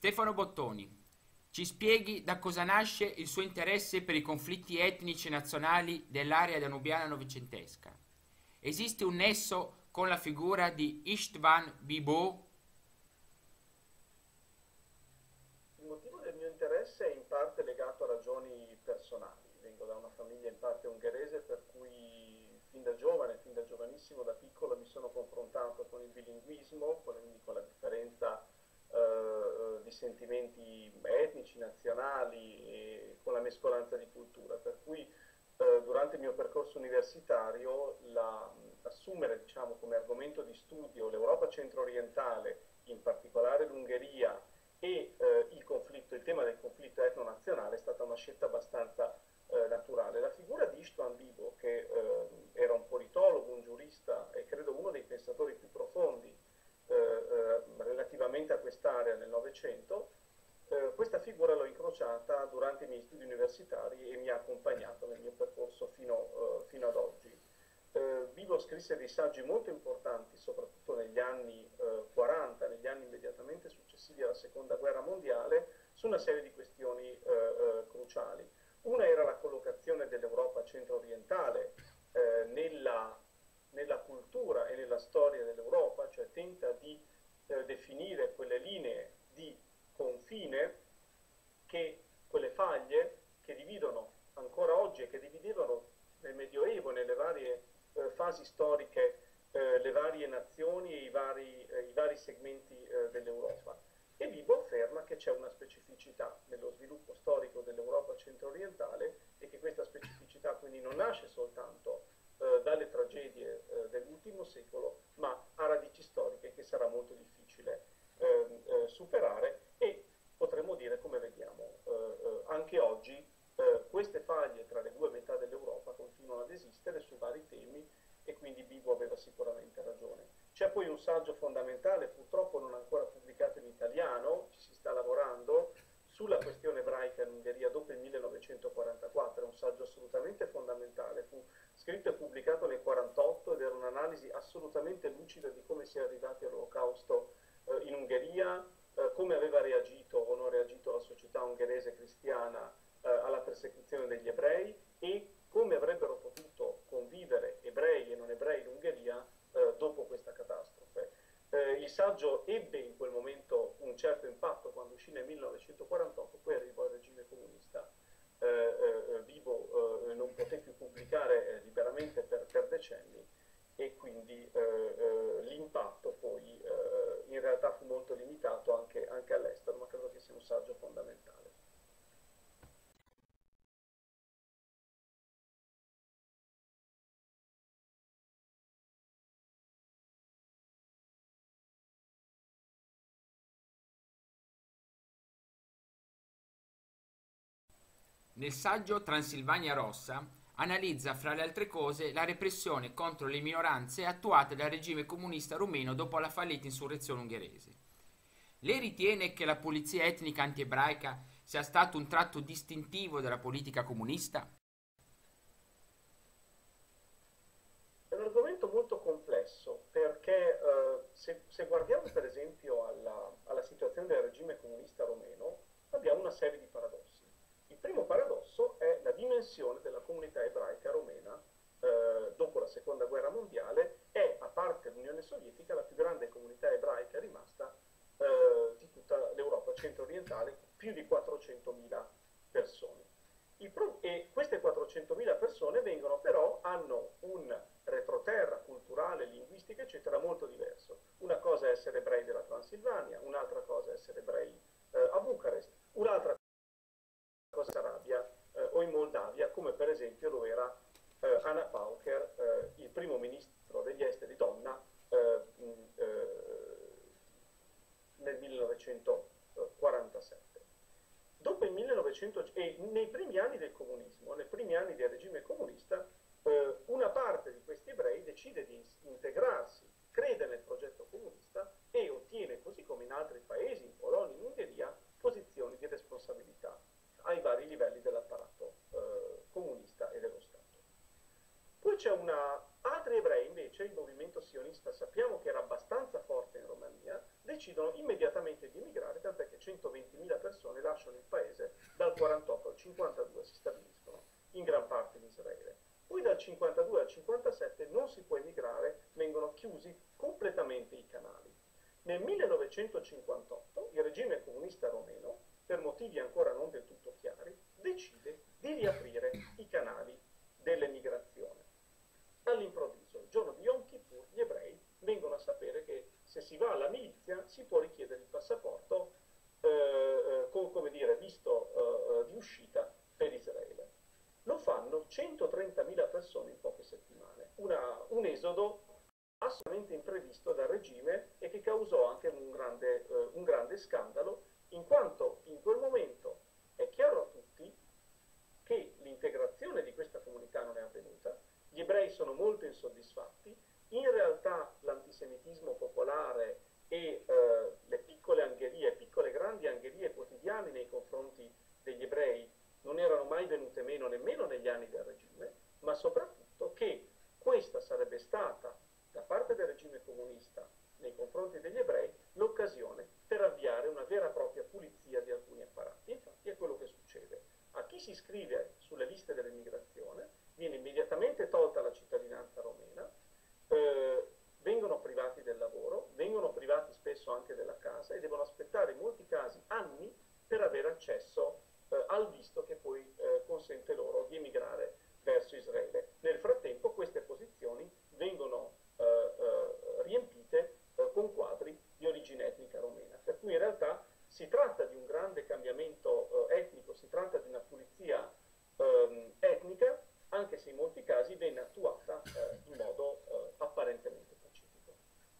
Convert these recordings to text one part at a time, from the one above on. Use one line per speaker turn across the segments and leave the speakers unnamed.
Stefano Bottoni, ci spieghi da cosa nasce il suo interesse per i conflitti etnici e nazionali dell'area danubiana novecentesca. Esiste un nesso con la figura di István Bibó?
Il motivo del mio interesse è in parte legato a ragioni personali. Vengo da una famiglia in parte ungherese, per cui fin da giovane, fin da giovanissimo, da piccolo mi sono confrontato con il bilinguismo, quindi con la differenza di sentimenti etnici, nazionali e con la mescolanza di cultura. Per cui durante il mio percorso universitario assumere, diciamo, come argomento di studio l'Europa centro-orientale, in particolare l'Ungheria, e il tema del conflitto etno-nazionale è stata una scelta abbastanza naturale. La figura di István Bibó, che era un politologo, un giurista e credo uno dei pensatori più profondi relativamente a quest'area nel Novecento, questa figura l'ho incrociata durante i miei studi universitari e mi ha accompagnato nel mio percorso fino ad oggi. Bibó scrisse dei saggi molto importanti, soprattutto negli anni 40, negli anni immediatamente successivi alla Seconda Guerra Mondiale, su una serie di questioni cruciali. Una era la collocazione dell'Europa centro-orientale nella cultura e nella storia dell'Europa, cioè tenta di definire quelle linee di confine, quelle faglie che dividono ancora oggi e che dividevano nel Medioevo, nelle varie fasi storiche, le varie nazioni e i vari segmenti dell'Europa. E Bibó afferma che c'è una specificità nello sviluppo storico dell'Europa centro-orientale e che questa specificità quindi non nasce soltanto dalle tragedie dell'ultimo secolo, ma ha radici storiche che sarà molto difficile superare e potremmo dire, come vediamo, anche oggi queste faglie tra le due metà dell'Europa continuano ad esistere su vari temi e quindi Bibó aveva sicuramente ragione. C'è poi un saggio fondamentale, purtroppo non ancora pubblicato in italiano, ci si sta lavorando, sulla questione ebraica in Ungheria dopo il 1944, è un saggio assolutamente fondamentale, fu scritto e pubblicato nel 1948 ed era un'analisi assolutamente lucida di come si è arrivati all'Olocausto in Ungheria, come aveva reagito o non reagito la società ungherese cristiana alla persecuzione degli ebrei e come avrebbero potuto convivere ebrei e non ebrei in Ungheria dopo questa catastrofe. Il saggio ebbe in quel momento un certo impatto quando uscì nel 1948, poi arrivò il regime comunista. Bibó non poté più pubblicare liberamente per decenni e quindi l'impatto poi in realtà fu molto limitato anche all'estero, ma credo che sia un saggio fondamentale.
Nel saggio Transilvania Rossa analizza fra le altre cose la repressione contro le minoranze attuata dal regime comunista rumeno dopo la fallita insurrezione ungherese. Lei ritiene che la pulizia etnica anti-ebraica sia stato un tratto distintivo della politica comunista?
È un argomento molto complesso perché se guardiamo per esempio alla situazione del regime comunista romeno, abbiamo una serie di paradossi. Il primo paradosso è la dimensione della comunità ebraica romena dopo la Seconda Guerra Mondiale, è, a parte l'Unione Sovietica, la più grande comunità ebraica rimasta di tutta l'Europa centro-orientale, più di 400.000 persone. E queste 400.000 persone hanno un retroterra culturale, linguistico, eccetera, molto diverso. Una cosa è essere ebrei della Transilvania, un'altra cosa è essere ebrei a Bucarest, un'altra cosa è Arabia o in Moldavia, come per esempio lo era Anna Pauker, il primo ministro degli esteri donna nel 1947. Dopo il 1900 e nei primi anni del comunismo, nei primi anni del regime comunista, una parte di questi ebrei decide di integrarsi, crede nel progetto comunista e ottiene, così come in altri paesi, in Polonia, in Ungheria, posizioni di responsabilità ai vari livelli dell'apparato comunista e dello Stato. Poi c'è altri ebrei invece, il movimento sionista sappiamo che era abbastanza forte in Romania, decidono immediatamente di emigrare, tant'è che 120 120.000 persone lasciano il paese, dal 48 al 52 si stabiliscono in gran parte in Israele. Poi dal 52 al 57 non si può emigrare, vengono chiusi completamente i canali. Nel 1958 il regime comunista romeno, per motivi ancora non del tutto chiari, decide di riaprire i canali dell'emigrazione. All'improvviso, il giorno di Yom Kippur, gli ebrei vengono a sapere che se si va alla milizia si può richiedere il passaporto con, come dire, visto di uscita per Israele. Lo fanno 130.000 persone in poche settimane, un esodo assolutamente imprevisto dal regime e che causò anche un grande scandalo, in quanto in quel momento è chiaro a tutti che l'integrazione di questa comunità non è avvenuta, gli ebrei sono molto insoddisfatti, in realtà l'antisemitismo popolare e le piccole grandi angherie quotidiane nei confronti degli ebrei non erano mai venute meno nemmeno negli anni del regime, ma soprattutto che questa sarebbe stata, da parte del regime comunista nei confronti degli ebrei, l'occasione per avviare una vera e propria pulizia di alcuni apparati. Infatti è quello che succede. A chi si iscrive sulle liste dell'immigrazione viene immediatamente tolta la cittadinanza romena, vengono privati del lavoro, vengono privati spesso anche della casa e devono aspettare in molti casi anni per avere accesso al visto che poi consente loro di emigrare verso Israele. Nel frattempo queste posizioni vengono riempite con quadri di origine etnica romena, per cui in realtà si tratta di un grande cambiamento etnico, si tratta di una pulizia etnica, anche se in molti casi venne attuata in modo apparentemente pacifico.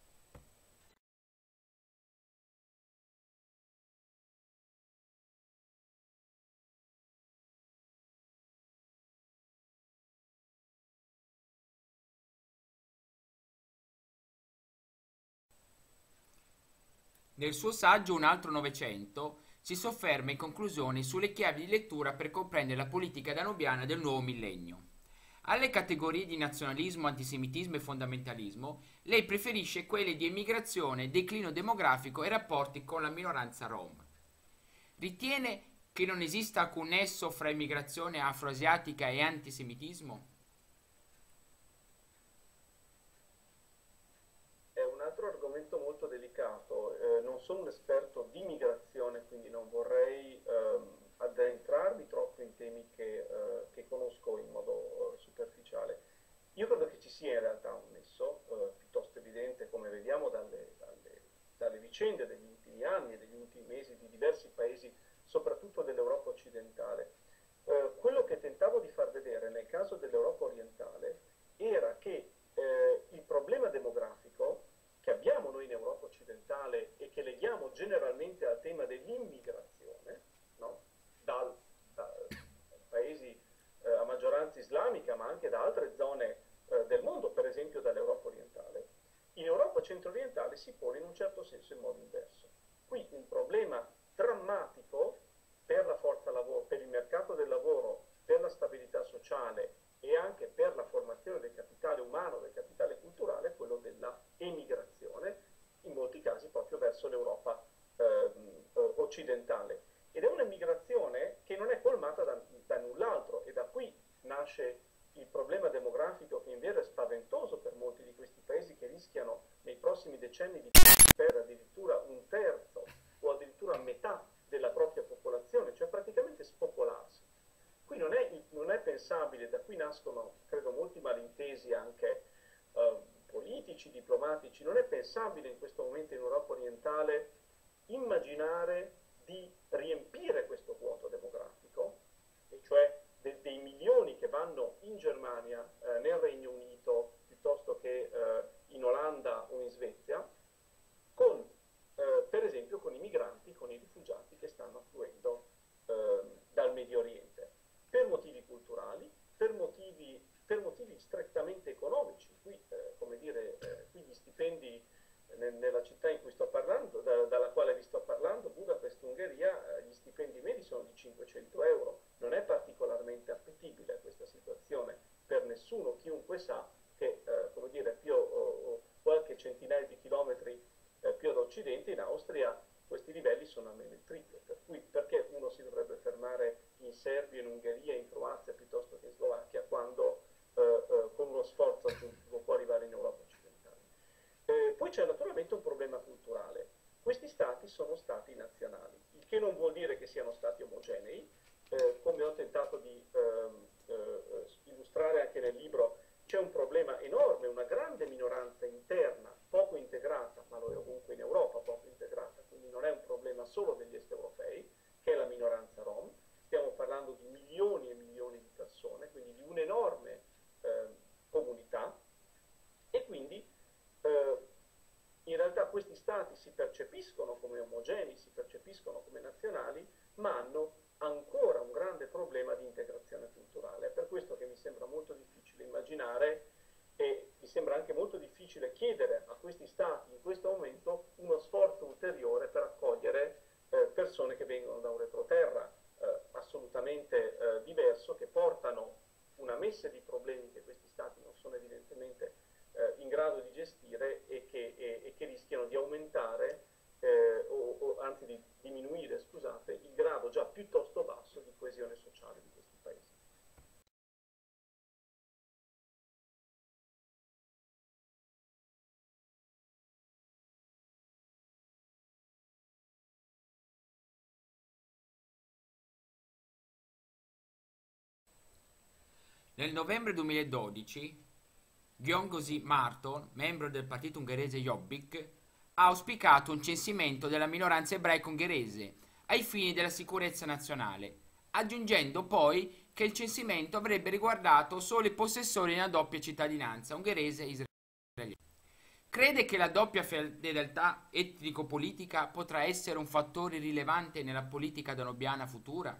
Nel suo saggio Un altro Novecento si sofferma in conclusione sulle chiavi di lettura per comprendere la politica danubiana del nuovo millennio. Alle categorie di nazionalismo, antisemitismo e fondamentalismo, lei preferisce quelle di emigrazione, declino demografico e rapporti con la minoranza rom. Ritiene che non esista alcun nesso fra immigrazione afroasiatica e antisemitismo?
È un altro argomento molto delicato, non sono un esperto di migrazione, quindi non vorrei addentrarmi troppo in temi che conosco in modo superficiale. Io credo che ci sia in realtà un nesso piuttosto evidente, come vediamo dalle vicende degli ultimi anni e degli ultimi mesi di diversi paesi, soprattutto dell'Europa occidentale. Quello che tentavo di far vedere nel caso dell'Europa orientale era che il problema demografico che abbiamo noi in Europa occidentale e che leghiamo generalmente al tema dell'immigrazione, no? da paesi a maggioranza islamica, ma anche da altre zone del mondo, per esempio dall'Europa orientale, in Europa centro-orientale si pone in un certo senso in modo inverso. Qui un problema drammatico per la forza lavoro, per il mercato del lavoro, per la stabilità sociale e anche per la formazione del capitale umano, del capitale culturale, è quello della emigrazione, in molti casi proprio verso l'Europa occidentale. Ed è un'emigrazione che non è colmata da null'altro, e da qui nasce il problema demografico che invece è spaventoso per molti di questi paesi, che rischiano nei prossimi decenni di perdere addirittura un terzo o addirittura metà della propria popolazione, cioè praticamente spopolarsi. Qui non è pensabile, da qui nascono, credo, molti malintesi anche politici, diplomatici, non è pensabile in questo momento in Europa orientale immaginare di riempire questo vuoto demografico, e cioè dei milioni che vanno in Germania, nel Regno Unito, piuttosto che in Olanda o in Svezia, con, per esempio, con i migranti, con i rifugiati che stanno affluendo dal Medio Oriente, per motivi culturali, per motivi strettamente economici. Qui, come dire, qui gli stipendi nella città in cui sto parlando, dalla quale vi sto parlando, Budapest, Ungheria, gli stipendi medi sono di 500 euro. Non è particolarmente appetibile questa situazione per nessuno. Chiunque sa che, come dire, qualche centinaio di chilometri più ad occidente, in Austria, questi livelli sono almeno il triplo. Per cui cui perché uno si dovrebbe fermare in Serbia, in Ungheria, in Croazia piuttosto che in Slovacchia, quando con uno sforzo aggiuntivo può arrivare in Europa occidentale. Poi c'è naturalmente un problema culturale. Questi stati sono stati nazionali, il che non vuol dire che siano stati omogenei, come ho tentato di illustrare anche nel libro. C'è un problema enorme, una grande minoranza interna, poco integrata, ma lo è ovunque in Europa, poco integrata, quindi non è un problema solo degli est europei, che è la minoranza Rom. Stiamo parlando di milioni e milioni di persone, quindi di un'enorme comunità, e quindi in realtà questi stati si percepiscono come omogenei, si percepiscono come nazionali, ma hanno ancora un grande problema di integrazione culturale. È per questo che mi sembra molto difficile immaginare e mi sembra anche molto difficile chiedere a questi stati in questo momento uno sforzo ulteriore per accogliere persone che vengono da un retroterra assolutamente diverso, che portano una messe di problemi che questi stati non sono evidentemente in grado di gestire e che rischiano di aumentare o anzi di diminuire, scusate, il grado già piuttosto basso di coesione sociale di questi paesi.
Nel novembre 2012, Gyöngyösi Márton, membro del partito ungherese Jobbik, ha auspicato un censimento della minoranza ebraica ungherese ai fini della sicurezza nazionale, aggiungendo poi che il censimento avrebbe riguardato solo i possessori di una doppia cittadinanza ungherese e israeliana. Crede che la doppia fedeltà etnico-politica potrà essere un fattore rilevante nella politica danubiana futura?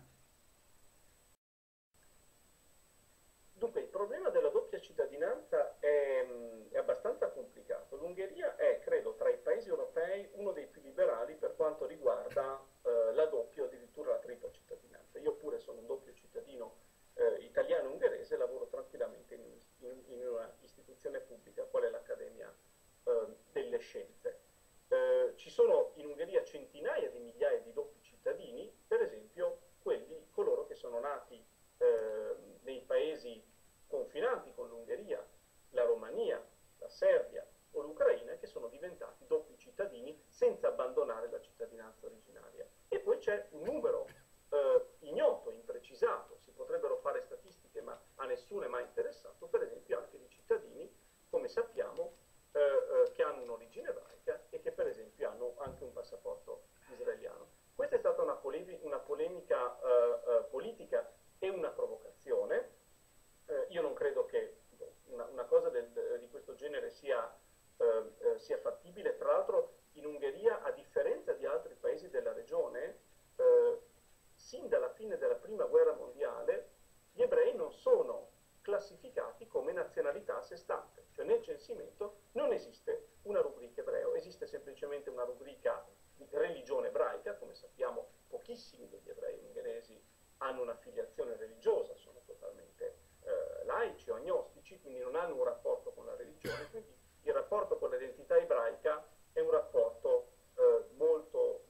Dunque, il problema della doppia cittadinanza è abbastanza complicato. L'Ungheria è, credo, tra i paesi europei uno dei più liberali per quanto riguarda la doppia o addirittura la tripla cittadinanza. Io pure sono un doppio cittadino italiano-ungherese, lavoro tranquillamente in una istituzione pubblica, qual è l'Accademia delle Scienze. Ci sono in Ungheria centinaia di migliaia di doppi cittadini, per esempio coloro che sono nati nei paesi confinanti con l'Ungheria, la Romania, la Serbia o l'Ucraina, che sono diventati doppi cittadini senza abbandonare la cittadinanza originaria. E poi c'è un numero ignoto, imprecisato, si potrebbero fare statistiche, ma a nessuno è mai interessato, per esempio anche di cittadini, come sappiamo, che hanno un'origine ebraica e che per esempio hanno anche un passaporto israeliano. Questa è stata una polemica politica e una provocazione. Io non credo che una cosa di questo genere sia fattibile. Tra l'altro in Ungheria, a differenza di altri paesi della regione, sin dalla fine della prima guerra mondiale gli ebrei non sono classificati come nazionalità a sé stante, cioè nel censimento non esiste una rubrica ebreo, esiste semplicemente una rubrica di religione ebraica. Come sappiamo, pochissimi degli ebrei ungheresi hanno una filiazione religiosa, sono totalmente laici o agnostici, quindi non hanno un rapporto con la religione, quindi il rapporto con l'identità ebraica è un rapporto molto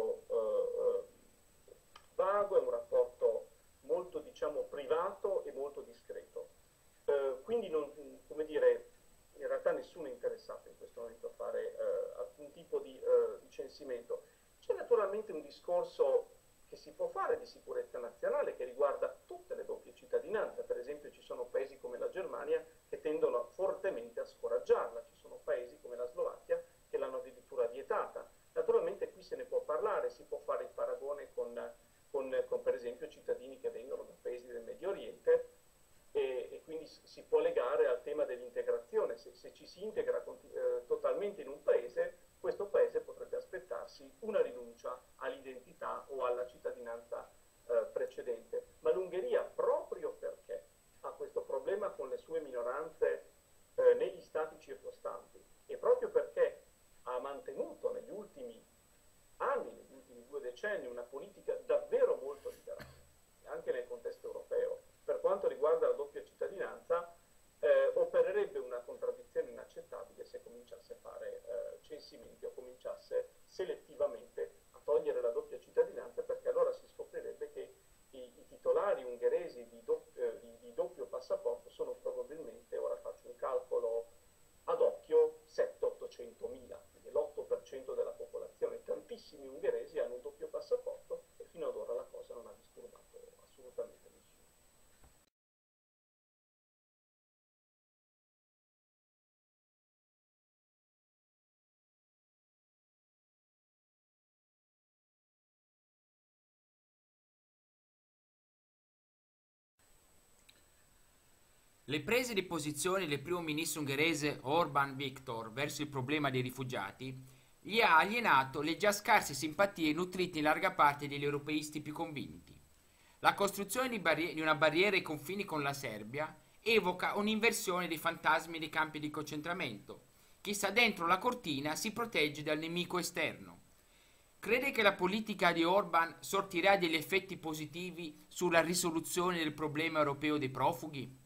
vago, è un rapporto molto, diciamo, privato e molto discreto. Quindi come dire, in realtà nessuno è interessato in questo momento a fare alcun tipo di censimento. C'è naturalmente un discorso che si può fare di sicurezza nazionale che riguarda tutte le doppie cittadinanze. Per esempio ci sono paesi come la Germania che tendono fortemente a scoraggiarla, ci sono paesi come la Slovacchia che l'hanno addirittura vietata. Naturalmente qui se ne può parlare, si può fare il paragone con per esempio cittadini che vengono da paesi del Medio Oriente e quindi si può legare al tema dell'integrazione. Se ci si integra totalmente in un paese, questo paese potrebbe aspettarsi una rinuncia all'identità o alla cittadinanza precedente. Ma l'Ungheria, proprio perché ha questo problema con le sue minoranze negli stati circostanti e proprio perché ha mantenuto negli ultimi anni, negli ultimi 2 decenni, una politica davvero molto liberale, anche nel contesto europeo, per quanto riguarda la doppia cittadinanza, opererebbe una contraddizione inaccettabile se cominciasse a fare censimenti o cominciasse selettivamente a togliere la doppia cittadinanza, perché allora
Le prese di posizione del primo ministro ungherese Orbán Viktor verso il problema dei rifugiati gli ha alienato le già scarse simpatie nutrite in larga parte degli europeisti più convinti. La costruzione di una barriera ai confini con la Serbia evoca un'inversione dei fantasmi dei campi di concentramento. Chi sta dentro la cortina si protegge dal nemico esterno. Crede che la politica di Orbán sortirà degli effetti positivi sulla risoluzione del problema europeo dei profughi?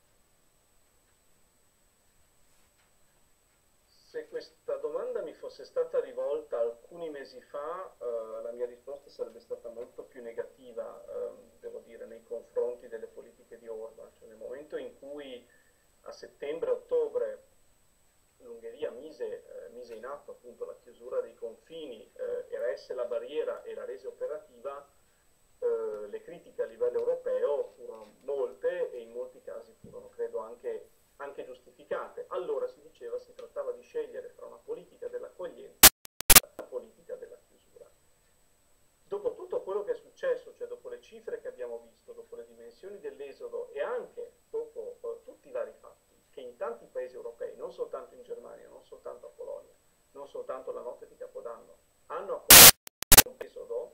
Se questa domanda mi fosse stata rivolta alcuni mesi fa, la mia risposta sarebbe stata molto più negativa, devo dire, nei confronti delle politiche di Orbán. Cioè, nel momento in cui a settembre-ottobre l'Ungheria mise in atto appunto la chiusura dei confini, eresse la barriera e la rese operativa, le critiche a livello europeo furono molte e in molti casi furono, credo, anche giustificate. Allora si diceva si trattava di scegliere fra una politica dell'accoglienza e una politica della chiusura. Dopo tutto quello che è successo, cioè dopo le cifre che abbiamo visto, dopo le dimensioni dell'esodo e anche dopo tutti i vari fatti che in tanti paesi europei, non soltanto in Germania, non soltanto a Polonia, non soltanto la notte di Capodanno, hanno accompagnato l'esodo,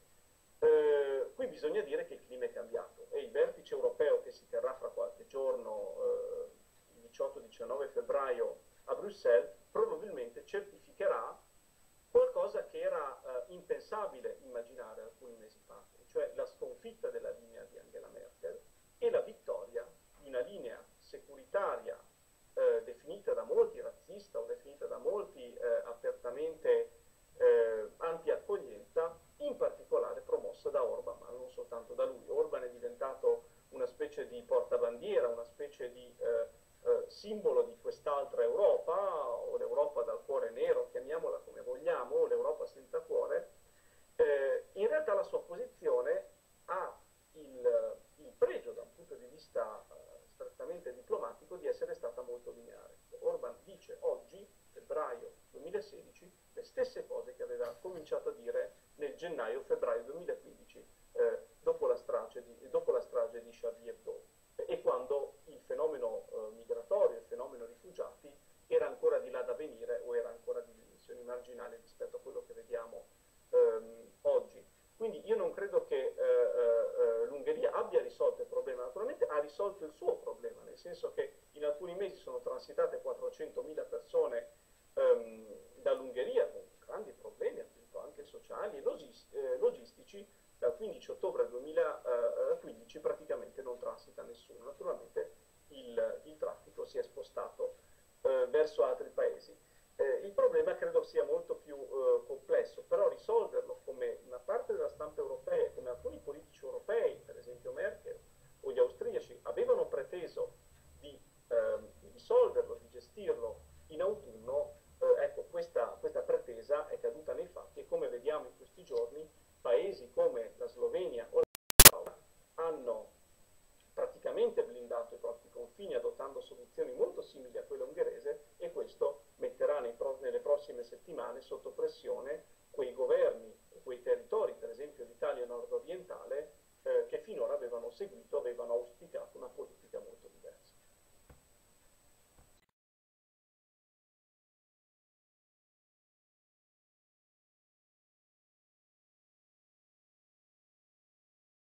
qui bisogna dire che il clima è cambiato e il vertice europeo che si terrà fra qualche giorno, il 18-19 febbraio a Bruxelles, probabilmente certificherà qualcosa che era impensabile immaginare alcuni mesi fa, cioè la sconfitta della linea di Angela Merkel e la vittoria di una linea securitaria definita da molti razzista o definita da molti apertamente anti-accoglienza, in particolare promossa da Orbán, ma non soltanto da lui. Orbán è diventato una specie di portabandiera, una specie di simbolo di quest'altra Europa, o l'Europa dal cuore nero, chiamiamola come vogliamo, o l'Europa senza cuore. In realtà la sua posizione ha il pregio da un punto di vista strettamente diplomatico di essere stata molto lineare. Orbán dice oggi, febbraio 2016, le stesse cose che aveva cominciato a dire nel gennaio-febbraio 2015 dopo la strage di Charlie Hebdo e quando il fenomeno migratorio, il fenomeno rifugiati era ancora di là da venire o era ancora di dimensioni marginali rispetto a quello che vediamo oggi. Quindi io non credo che l'Ungheria abbia risolto il problema, naturalmente ha risolto il suo problema, nel senso che in alcuni mesi sono transitate 400.000 persone dall'Ungheria con grandi problemi appunto anche sociali e logistici. Dal 15 ottobre 2015 praticamente non transita nessuno, naturalmente il traffico si è spostato verso altri paesi. Il problema credo sia molto più complesso, però risolverlo come una parte della stampa europea, come alcuni politici europei, per esempio Merkel o gli austriaci, avevano preteso di risolverlo, di gestirlo in autunno, ecco, questa pretesa è caduta nei fatti e come vediamo in questi giorni paesi come la Slovenia o la hanno praticamente blindato i propri confini adottando soluzioni molto simili a quella ungherese e questo metterà nelle prossime settimane sotto pressione